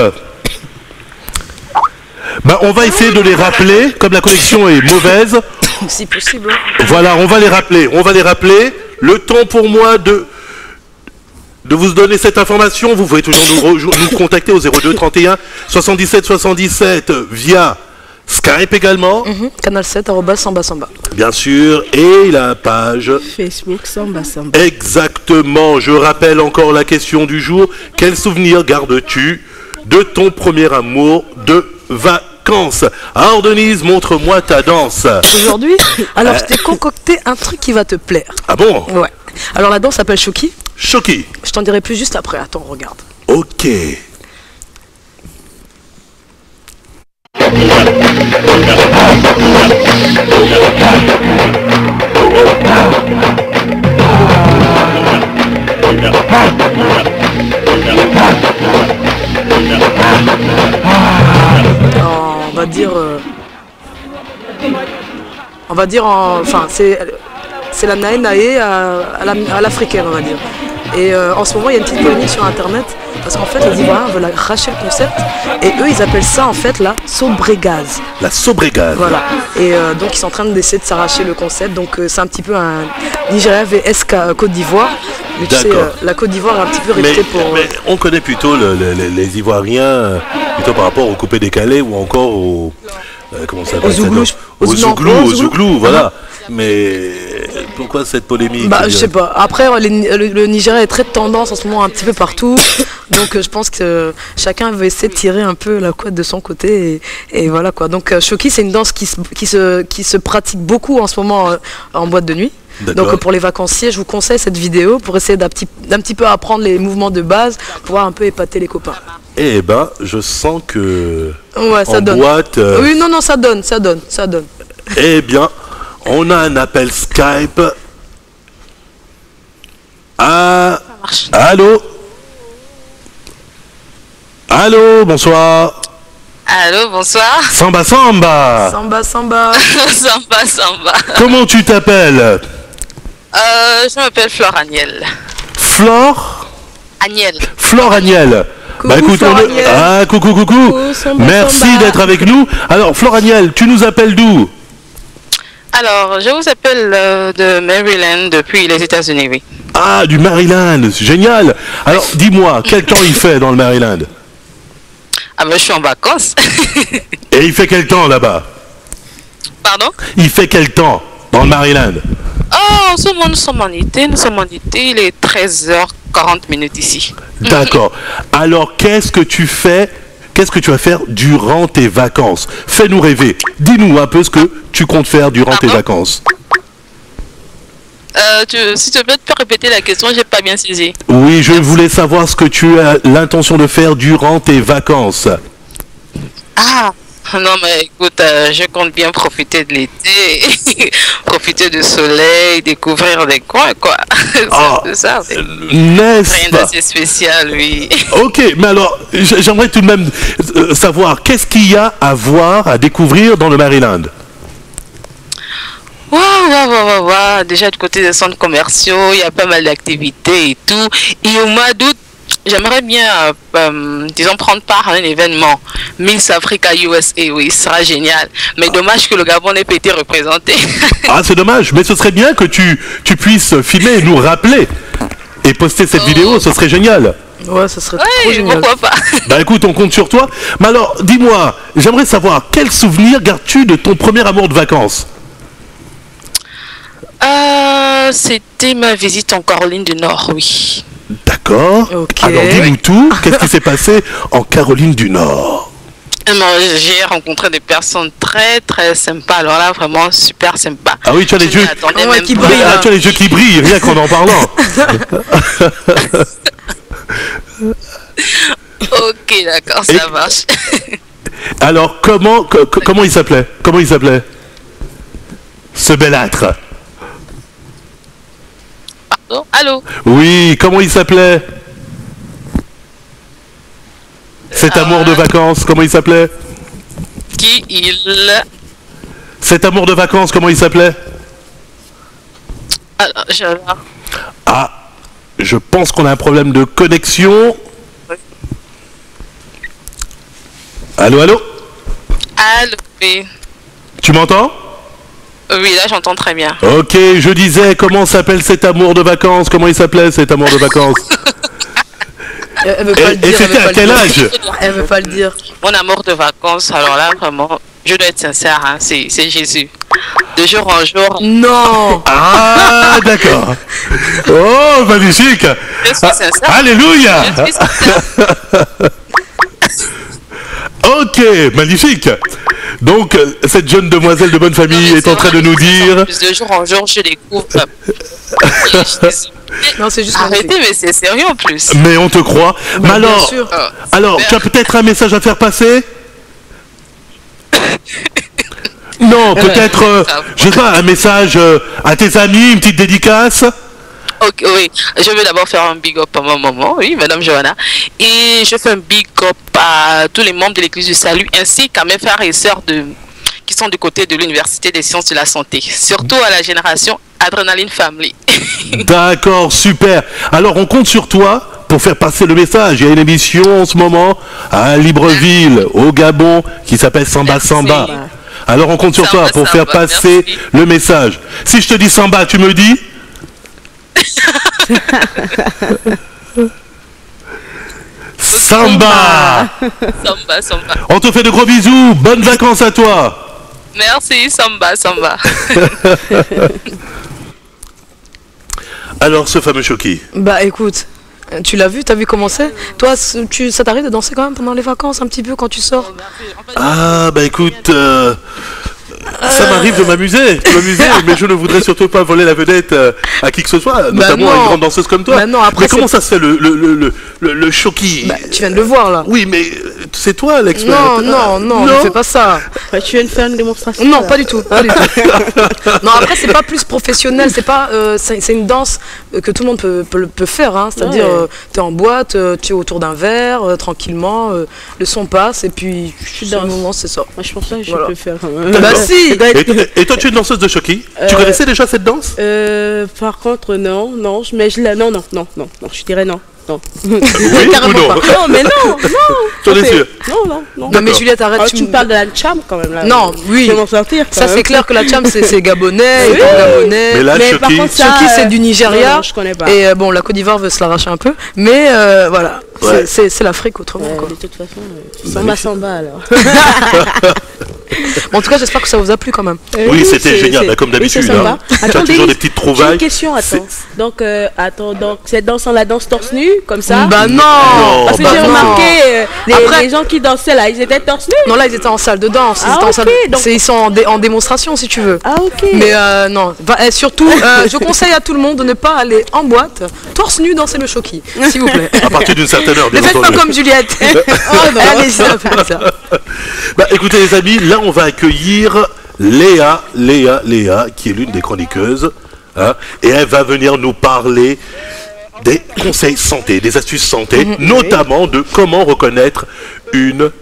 Ben, on va essayer de les rappeler, comme la connexion est mauvaise. Si possible. hein. Voilà, on va les rappeler. On va les rappeler. Le temps pour moi de, de vous donner cette information. Vous pouvez toujours nous, rejo- nous contacter au zéro deux trente et un soixante-dix-sept soixante-dix-sept via Skype également, Mhm. Canal sept, arobase samba samba. bien sûr, et la page. Facebook, samba, samba. Exactement. Je rappelle encore la question du jour. Quel souvenir gardes-tu de ton premier amour de vacances? Alors Denise, montre-moi ta danse. Aujourd'hui, alors je t'ai concocté un truc qui va te plaire. Ah bon? Ouais. Alors la danse s'appelle Shoki. Choqué. Je t'en dirai plus juste après. Attends, regarde. Ok. On va dire... euh, on va dire en... Enfin, c'est... C'est la nae nae à, à la- à l'africaine, on va dire. Et euh, en ce moment, il y a une petite polémique sur Internet parce qu'en fait, les Ivoiriens veulent arracher le concept et eux, ils appellent ça en fait la sobrégaz. La sobrégaz. Voilà. Et euh, donc, ils sont en train d'essayer de s'arracher le concept. Donc, euh, c'est un petit peu un Nigeria V S Ca- Côte d'Ivoire. Mais tu sais, D'accord. euh, la Côte d'Ivoire est un petit peu Mais, réputée pour... mais on connaît plutôt le- le- le- les Ivoiriens euh, plutôt par rapport au coupé décalé ou encore au euh, comment ça s'appelle Aux ça, Zouglous. Aux Aux- non, Zouglous, aux aux Zouglous. Zouglous, voilà. Mais pourquoi cette polémique? Bah, c'est je bien. sais pas. Après, les- le, le Nigeria est très tendance en ce moment un petit peu partout. Donc, euh, je pense que euh, chacun veut essayer de tirer un peu la couette de son côté. Et, et voilà quoi. Donc, euh, Shoki, c'est une danse qui se, qui, se, qui se pratique beaucoup en ce moment euh, en boîte de nuit. D'accord. Donc, euh, pour les vacanciers, je vous conseille cette vidéo pour essayer d'un petit, d'un petit peu apprendre les mouvements de base, pour pouvoir un peu épater les copains. Eh ben, je sens que Ouais, ça en donne. boîte, euh, Oui, non, non, ça donne, ça donne, ça donne. eh bien, on a un appel Skype. Ah, allô? Allô, bonsoir. Allô, bonsoir. Samba Samba. Samba, samba. Samba, samba. Comment tu t'appelles? Euh, je m'appelle Flore Agnel. Flore? Agnel. Flore Agnel. Coucou, on Flore est- Agnel. Ah, coucou, coucou. Coucou, samba, Merci samba. d'être avec nous. Alors, Flore Agnel, tu nous appelles d'où? Alors, je vous appelle euh, de Maryland depuis les États-Unis, oui. Ah, du Maryland, c'est génial. Alors, dis-moi, quel temps il fait dans le Maryland? Ah, ben, je suis en vacances. Et il fait quel temps là-bas? Pardon? Il fait quel temps dans le Maryland? Oh, en ce moment, nous sommes en été. Nous sommes en été. Il est treize heures quarante minutes ici. D'accord. Alors, qu'est-ce que tu fais? Qu'est-ce que tu vas faire durant tes vacances? Fais-nous rêver. Dis-nous un peu ce que tu comptes faire durant tes Pardon? vacances. Euh, tu, s'il te plaît, tu peux répéter la question, j'ai pas bien saisi. Oui, je voulais savoir ce que tu as l'intention de faire durant tes vacances. Ah, non, mais écoute, euh, je compte bien profiter de l'été, profiter du soleil, découvrir des coins, quoi. C'est Ah, un peu ça. mais N'est-ce Rien pas? d'assez spécial, oui. Ok, mais alors, j- j'aimerais tout de même euh, savoir, qu'est-ce qu'il y a à voir, à découvrir dans le Maryland? Waouh, waouh, waouh, waouh, waouh. Déjà, du côté des centres commerciaux, il y a pas mal d'activités et tout. Et au mois d'août, j'aimerais bien, euh, euh, disons, prendre part à un événement. Miss Africa U S A, oui, ce sera génial. Mais dommage que le Gabon n'ait pas été représenté. Ah, c'est dommage, mais ce serait bien que tu, tu puisses filmer et nous rappeler et poster cette Oh. vidéo, ce serait génial. Ouais, ça serait trop Oui, génial. pourquoi pas. Bah écoute, on compte sur toi. Mais alors, dis-moi, j'aimerais savoir, quel souvenir gardes-tu de ton premier amour de vacances? Euh, c'était ma visite en Caroline du Nord, oui. D'accord. Ok. Alors dis-nous tout, qu'est-ce qui s'est passé en Caroline du Nord? Non, j'ai rencontré des personnes très très sympas. Alors là, vraiment super sympa. Ah oui, tu as les Je yeux m'y attendais Ouais, même qui pas. brillent, Ah, tu as les yeux qui brillent, rien qu'en en parlant. Ok, d'accord, ça Et- marche. Alors, comment, co- co- comment il s'appelait Comment il s'appelait ce belâtre? Pardon. Allô. Oui, comment il s'appelait cet Ah. amour de vacances, comment il s'appelait Qui il. Cet amour de vacances, comment il s'appelait Alors, je... Ah, je pense qu'on a un problème de connexion. Allô, allô Allô. Oui, Tu m'entends? Oui, là j'entends très bien. Ok, je disais, comment s'appelle cet amour de vacances? Comment il s'appelait cet amour de vacances? Elle, elle veut pas Et, le et dire. elle c'était veut pas à le quel dire. âge? Elle veut pas le dire. Mon amour de vacances, alors là vraiment, je dois être sincère, hein, c'est c'est Jésus. De jour en jour, Non. Ah, d'accord. Oh, magnifique. je suis Ah, sincère. Alléluia. Je suis sincère. Ok, magnifique. Donc, euh, cette jeune demoiselle de bonne Non, famille mais est en train de vraiment nous sincère. dire... Plus de jour en jour, je découvre. Jésus. Non, c'est juste Arrêtez, magnifique. mais c'est sérieux en plus. Mais on te croit. Mais Bah, bien alors, sûr. Ah, alors, tu as peut-être un message à faire passer? Non, peut-être, euh, je sais pas, un message euh, à tes amis, une petite dédicace. Ok, oui, je vais d'abord faire un big up à mon maman, oui, Madame Johanna. Et je fais un big up à tous les membres de l'Église du Salut, ainsi qu'à mes frères et sœurs de, qui sont du côté de l'Université des sciences de la santé. Surtout à la génération Adrenaline Family. D'accord, super. Alors, on compte sur toi pour faire passer le message. Il y a une émission en ce moment à Libreville, au Gabon, qui s'appelle Samba Merci. Samba. Alors, on compte sur Samba, toi pour Samba, faire passer merci. le message. Si je te dis Samba, tu me dis? Samba. Samba, Samba. On te fait de gros bisous. Bonnes vacances à toi. Merci, Samba, Samba. Alors, ce fameux Choki. Bah écoute, euh, tu l'as vu, t'as vu comment c'est? Toi, c- tu, ça t'arrive de danser quand même pendant les vacances un petit peu quand tu sors? Ah, bah écoute, euh, ça m'arrive de m'amuser, de m'amuser, mais je ne voudrais surtout pas voler la vedette euh, à qui que ce soit, notamment à non. une grande danseuse comme toi. Bah non, après, mais comment c'est- ça se fait le, le, le, le, le, le Choki? Bah, tu viens de le voir là. Oui, mais euh, c'est toi l'expert. Non, non, non, ne fais pas ça. Ouais, tu viens de faire une démonstration. Non, là. pas du tout. Pas du tout. Non, après, c'est pas plus professionnel. C'est pas, euh, c'est c'est une danse euh, que tout le monde peut, peut, peut faire. Hein. C'est-à-dire, Ouais. euh, tu es en boîte, euh, tu es autour d'un verre, euh, tranquillement, euh, le son passe, et puis Tu c'est le danses. moment, c'est ça. Moi, je pense pas que je Voilà. peux faire. quand même. Bah si. Ça doit être- Et, et toi, tu es une danseuse de Choki? Tu Euh, connaissais déjà cette danse? Euh, par contre, non, non, je- mais je la, non, non, non, non, non, je dirais non, non. Oui ou carrément non? pas. Non, mais non, non. J'en ai c'est- sûr. Non, non, non. Non, mais Juliette, arrête. Ah, tu tu me me- parles de la cham quand même là. Non, oui. Je vais m'en sortir. quand Ça, même. c'est clair que la cham, c'est c'est gabonais, Oui. ils parlent gabonais. Mais là, Mais par Choki, contre, ça, Choki, c'est euh, du Nigeria. non, non, je connais pas. Et euh, bon, la Côte d'Ivoire veut se l'arracher un peu. Mais euh, voilà, c'est- Ouais. c'est c'est l'Afrique autrement. Ouais, Quoi. de toute façon, euh, samba samba alors. Bon, en tout cas, j'espère que ça vous a plu quand même. Euh, Oui, c'était c'est- génial, c'est- bah, comme oui, c'est d'habitude, sympa. hein. Tu as Attends, toujours Denis, des petites J'ai trouvailles. une question, attends. Donc, euh, attends, donc cette danse, on la danse torse nu, comme ça? Bah non, Non, Parce que bah j'ai non. remarqué, euh, les, Après- les gens qui dansaient là, ils étaient torse nu. Non, là, ils étaient en salle de danse. Ils, Ah, étaient en ok, salle... donc- c'est- ils sont en, dé- en démonstration, si tu veux. Ah, ok. Mais euh, non, Va- et surtout, euh, je conseille à tout le monde de ne pas aller en boîte, torse nu, danser le Choki, s'il vous plaît. À partir d'une certaine heure, bien Ne faites pas entendu. comme Juliette. Oh, non. Allez-y, ne faites pas ça. Bah, écoutez les amis, là on va accueillir Léa, Léa, Léa, qui est l'une des chroniqueuses, hein, et elle va venir nous parler des conseils santé, des astuces santé, notamment de comment reconnaître une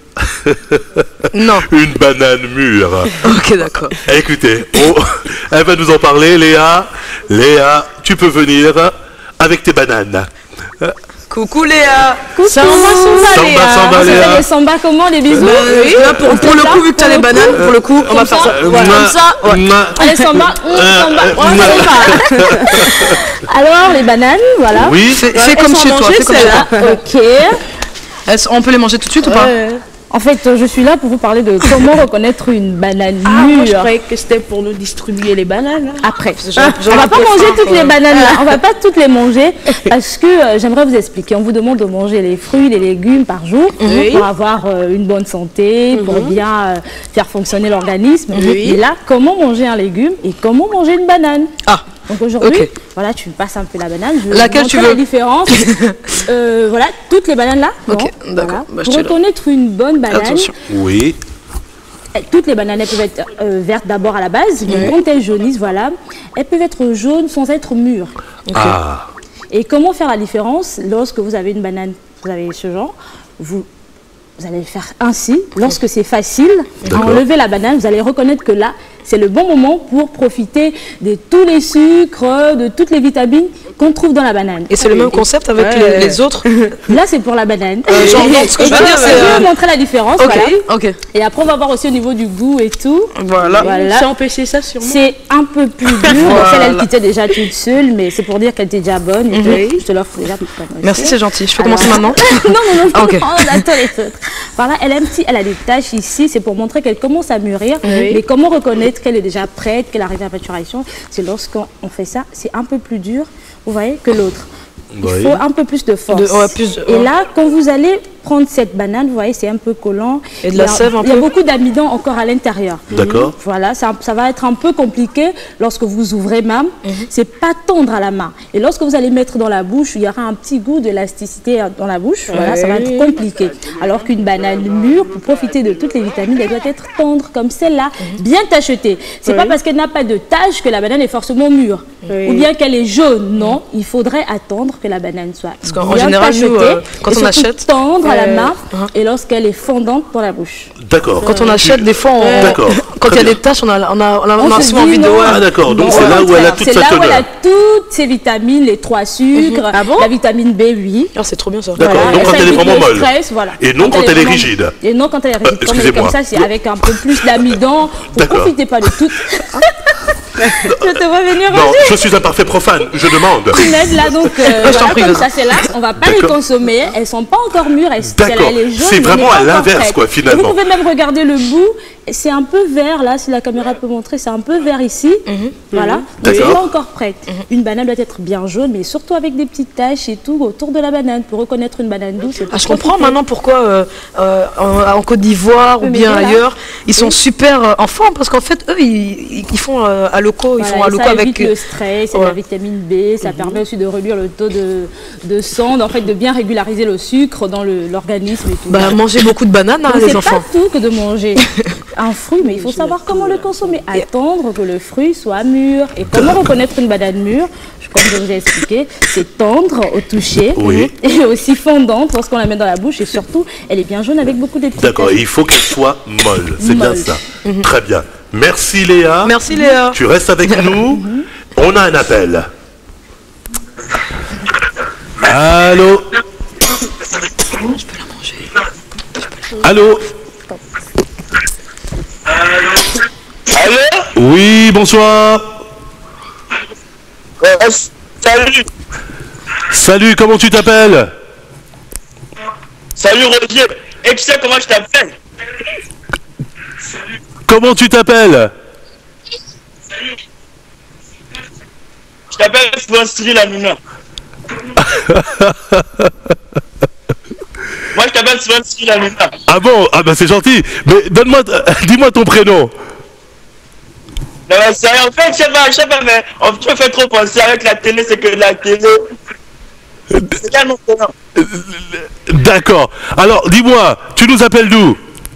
Non. une banane mûre. Ok, d'accord. Écoutez, on- elle va nous en parler, Léa. Léa, tu peux venir avec tes bananes. Coucou Léa. Samba, samba, Samba, Léa. samba, Ça Léa. fait les samba comment, les bisous? Euh, là, pour, pour le coup, vu que tu as les bananes, pour le coup, on va faire ça. Euh, Voilà. moi- Comme ça, ouais. moi- Allez, samba, hum, Euh, samba. euh, Ouais, moi- ça y va. Alors, les bananes, voilà. Oui, Fais, Ouais, fais elles comme sont chez toi. mangées, Fais comme chez celles-là. toi. Ok. Elles sont- On peut les manger tout de suite ou pas? Ouais. En fait, je suis là pour vous parler de comment reconnaître une banane Ah, moi, je mûre. croyais que c'était pour nous distribuer les bananes. hein. Après, Ah, on va pas manger toutes les bananes là, Ah. on va pas toutes les manger parce que euh, j'aimerais vous expliquer. On vous demande de manger les fruits, les légumes par jour Oui. pour avoir euh, une bonne santé, pour Mhm. bien euh, faire fonctionner l'organisme. Oui. Et là, comment manger un légume et comment manger une banane? Ah. Donc aujourd'hui, Ok. voilà, tu me passes un peu la banane. Je vais Laquelle vous tu montrer veux la différence. Euh, voilà, toutes les bananes là. Ok, non, d'accord. voilà. Bah, je Pour te le- reconnaître une bonne banane, Attention. Oui. eh, toutes les bananes elles peuvent être euh, vertes d'abord à la base, mais quand elles jaunissent, voilà, elles peuvent être jaunes sans être mûres. Ah. Et comment faire la différence lorsque vous avez une banane, vous avez ce genre, vous, vous allez faire ainsi. Lorsque c'est facile, à D'accord. enlever la banane, vous allez reconnaître que là, c'est le bon moment pour profiter de tous les sucres, de toutes les vitamines qu'on trouve dans la banane. Et c'est le même concept avec Ouais. les, les autres. Là, c'est pour la banane. Euh, genre, non, ce que je veux Et dire, je c'est, vais euh, vous montrer la différence. Ok, Voilà. ok. Et après, on va voir aussi au niveau du goût et tout. Voilà. Voilà. C'est empêché ça sûrement. C'est un peu plus dur. Bon, celle, elle quittait déjà toute seule, mais c'est pour dire qu'elle était déjà bonne. Et Mhm. tout. Je te l'offre déjà pour toi. Merci, c'est gentil. Je peux Alors- commencer maintenant Non, non, non, Ah, ok. non, on attend les autres. Voilà, elle a, un petit, elle a des taches ici, c'est pour montrer qu'elle commence à mûrir. Oui. Mais comment reconnaître qu'elle est déjà prête, qu'elle arrive à maturation? C'est lorsqu'on fait ça, c'est un peu plus dur, vous voyez, que l'autre. Il Oui. faut un peu plus de force. De- ouais, plus de- Et ouais. là, quand vous allez prendre cette banane, vous voyez, c'est un peu collant. Et de Il la y a- sève un Il y a peu. beaucoup d'amidon encore à l'intérieur. D'accord. Voilà, ça, ça va être un peu compliqué lorsque vous ouvrez même. C'est pas tendre à la main. Et lorsque vous allez mettre dans la bouche, il y aura un petit goût d'élasticité dans la bouche. Voilà, ça va être compliqué. Alors qu'une banane mûre, pour profiter de toutes les vitamines, elle doit être tendre comme celle-là, bien tachetée. C'est pas parce qu'elle n'a pas de tache que la banane est forcément mûre. Oui. Ou bien qu'elle est jaune. Non, il faudrait attendre que la banane soit Parce qu'en bien général, nous, tachetée euh, quand et on surtout achète- tendre à la Euh, main hein. et lorsqu'elle est fondante dans la bouche. D'accord. Quand on achète, des fois, on- D'accord. quand il y a Très des taches, on a, on a, on a, on a On se souvent dit envie de. non. Ouais. Ah d'accord, donc Non, c'est au là où elle a contraire, toute c'est sa là où elle a teneur. toutes ses vitamines, les trois sucres, Ah bon la vitamine B, oui. Ah, c'est trop bien ça. D'accord, Voilà, donc et quand ça elle est évite vraiment le molle. stress, voilà. Et non quand elle est vraiment- rigide. Et non quand elle est rigide. Euh, Comme elle est excusez-moi. comme ça, c'est avec un peu plus d'amidon. Vous D'accord. profitez pas de tout. Je te vois venir Non, Roger. je suis un parfait profane, je demande. Tu m'aides là, donc euh, t'en voilà, prie, comme vas-y. ça c'est là, on va pas les D'accord. consommer, elles sont pas encore mûres, elles, D'accord. elle est jaune, C'est mais vraiment elle est à pas encore l'inverse, prête. quoi, Et finalement. vous pouvez même regarder le bout, c'est un peu vert là, si la caméra peut montrer, c'est un peu vert ici, voilà, donc c'est D'accord. pas encore prête. Une banane doit être bien jaune, mais surtout avec des petites taches et tout autour de la banane, pour reconnaître une banane douce. c'est Ah, je pour comprends profiter. maintenant pourquoi euh, euh, en, en Côte d'Ivoire ou Oui, mais bien voilà. ailleurs, ils sont super euh, en forme parce qu'en fait, eux, ils, ils font euh, à locaux, ils Voilà, font à et locaux ça avec. évite le stress, c'est Ouais. la vitamine B, ça permet aussi de réduire le taux de, de sang, en fait de bien régulariser le sucre dans le- l'organisme et tout. Bah, manger beaucoup de bananes, hein, Donc, les c'est enfants. pas tout que de manger un fruit, mais il faut savoir comment le consommer. Attendre que le fruit soit mûr. Et comment reconnaître une banane mûre? Comme je vous ai expliqué, c'est tendre au toucher Oui. et aussi fondante lorsqu'on la met dans la bouche. Et surtout, elle est bien jaune avec beaucoup de petites D'accord, taches. il faut qu'elle soit molle, c'est bien Molle. ça. Très bien. Merci Léa. Merci Léa. Tu restes avec nous. On a un appel. Allô. Allô. Allô? Oui, bonsoir. Euh, salut. Salut, comment tu t'appelles? Salut Roger. Et tu sais comment je t'appelle? Comment tu t'appelles? Je t'appelle Sylvain Cyril Hanouna. Moi je t'appelle Sylvain Cyril Hanouna. Ah bon? Ah bah c'est gentil. Mais donne-moi, dis-moi ton prénom. Non mais sérieux, en fait, je sais pas, je sais pas, mais on te fait trop penser avec la télé, c'est que la télé... C'est pas mon prénom. D'accord. Alors, dis-moi, tu nous appelles d'où?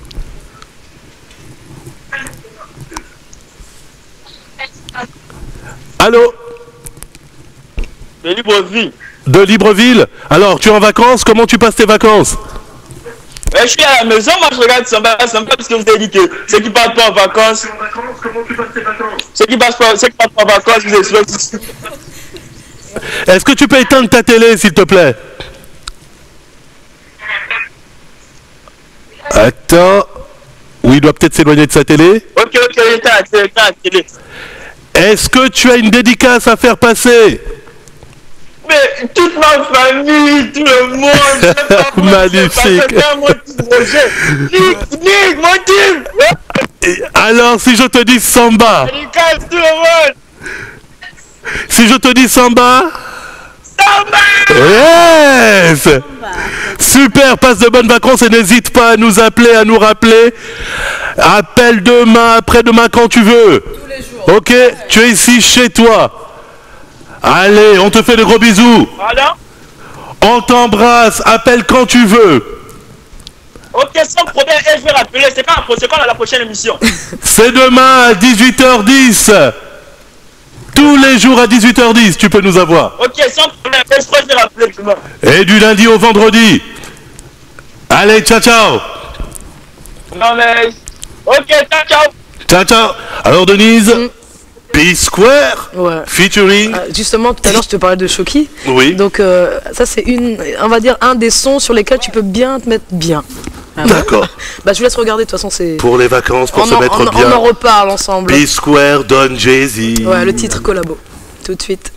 Allô? De Libreville. De Libreville? Alors, tu es en vacances? Comment tu passes tes vacances? Ouais, je suis à la maison, moi je regarde Samba, Samba parce que vous avez dit que ceux qui partent pas en vacances. Ceux qui partent pas, ceux qui partent pas en vacances, vous êtes Est-ce que tu peux éteindre ta télé, s'il te plaît? Attends. Oui, il doit peut-être s'éloigner de sa télé. Ok, ok, éteins la télé, éteins la télé. Est-ce que tu as une dédicace à faire passer? mais toute ma famille, tout le monde. Magnifique. Nick, Nick, mon team. Alors, si je te dis Samba. Dédicace tout le monde. Si je te dis Samba. Samba. Yes. Super, passe de bonnes vacances et n'hésite pas à nous appeler, à nous rappeler. Appelle demain, après-demain, quand tu veux. Tous les jours. Ok, tu es ici chez toi. Allez, on te fait de gros bisous. Voilà. On t'embrasse, appelle quand tu veux. Ok, sans problème, et je vais rappeler, c'est quand, c'est quand la prochaine émission? C'est demain à dix-huit heures dix. Tous les jours à dix-huit heures dix, tu peux nous avoir. Ok, sans problème, je crois que je vais rappeler demain. Et du lundi au vendredi. Allez, ciao, ciao. Non mais... Ok, ciao, ciao. Ciao, ciao. Alors, Denise, mm. P-Square, ouais. Featuring... Euh, justement, tout à l'heure, je te parlais de Shoki. Oui. Donc, euh, ça, c'est une, on va dire, un des sons sur lesquels tu peux bien te mettre bien. Ah, d'accord. Bah, je vous laisse regarder, de toute façon, c'est... Pour les vacances, pour on se en, mettre on, bien. On en reparle ensemble. P-Square, Don Jay-Z. Ouais, le titre collabo. Tout de suite.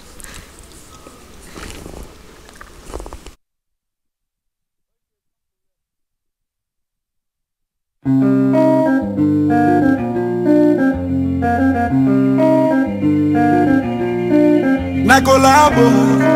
Na collabo,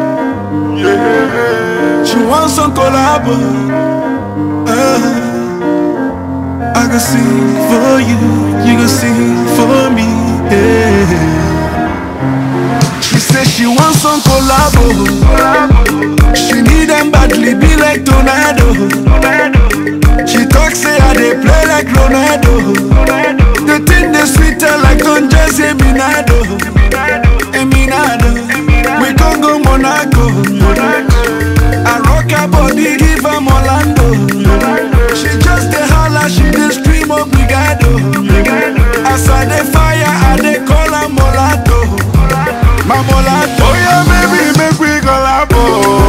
yeah. She wants some collabo. Uh, I can sing for you, you can sing for me. Yeah. She says she wants some collabo. She need them badly, be like tornado. She talks say I they play like Ronaldo. The thing they sweeter like Don Jesse Minado. Eminado. We can go Monaco. I rock her body, give her Orlando. She just a holla, she just scream obrigado. As I dey fire, I dey call her Molato. My Molato. Oh yeah, baby, make we collabo.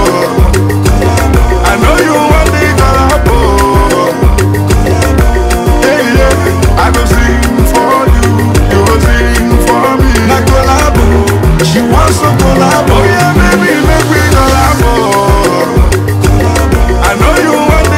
I know you want me collabo. Yeah, yeah, I go sing for you, you go sing for me. Na collabo. She wants some collabo, yeah, baby, make we collabo. I know you want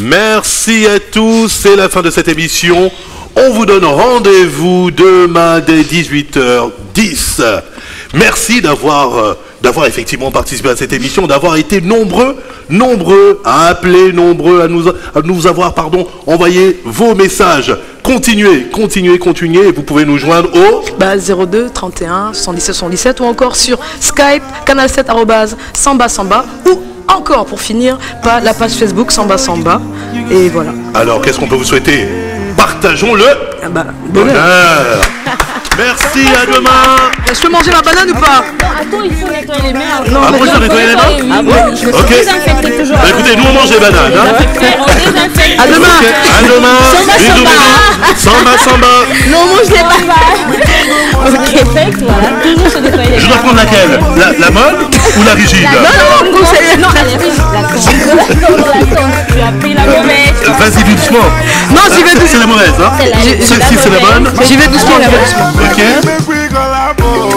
Merci à tous, c'est la fin de cette émission. On vous donne rendez-vous demain dès dix-huit heures dix. Merci d'avoir euh, d'avoir effectivement participé à cette émission, d'avoir été nombreux, nombreux à appeler, nombreux à nous, à nous avoir pardon, envoyé vos messages. Continuez, continuez, continuez, et vous pouvez nous joindre au bah, zéro deux trente et un soixante-dix-sept soixante-dix-sept ou encore sur Skype, canal sept arobase samba samba ou encore pour finir par la page Facebook Samba Samba. Et voilà. Alors qu'est-ce qu'on peut vous souhaiter? Partageons le ah bah, bonheur. bonheur. Merci, à demain. Je peux manger ma banane ou pas? Attends, il faut nettoyer les mains. Non, ah bon, il faut nettoyer les mains? Ah bon? Ok. Bah, écoutez, nous on mange les bananes. Hein. À demain. Okay. À demain. Bisous, bisous. Samba, samba. Non, on mange les bananes. Ok, fait, voilà. Toujours se nettoyer les mains. Je dois prendre laquelle? La, la molle ou la rigide? Non, non, non, non, elle est rigide. La tendre. Tu as pris la mauvaise. Vas-y doucement. Non, j'y vais doucement. C'est la mauvaise, hein? Celle-ci, c'est la bonne. J'y vais doucement, j'y vais doucement. Ok.